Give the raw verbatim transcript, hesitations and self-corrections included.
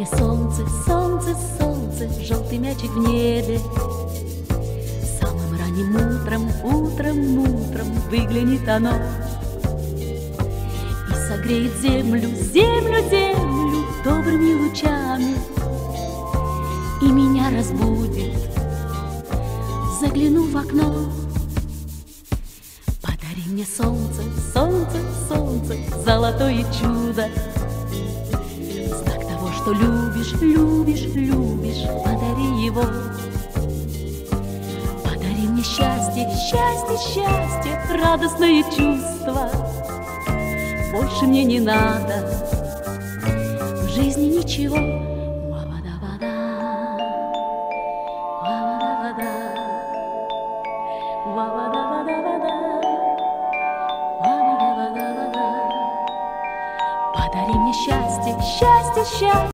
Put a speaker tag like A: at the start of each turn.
A: мне солнце, солнце, солнце, желтый мячик в небе. Самым ранним утром, утром, утром выглянет оно и согреет землю, землю, землю добрыми лучами, и меня разбудит, заглянув в окно. Подари мне солнце, солнце, солнце, золотое чудо, знак того, что любишь, любишь, любишь, подари его. Подари мне счастье, счастье, счастье, радостное чувство. Больше мне не надо в жизни ничего. Ва-ва-да-ва-да, ва-ва-да-ва-да, ва-ва-да-ва-да-ва-да, ва-ва-да-ва-да-ва-да. Подари мне счастье, счастье, счастье.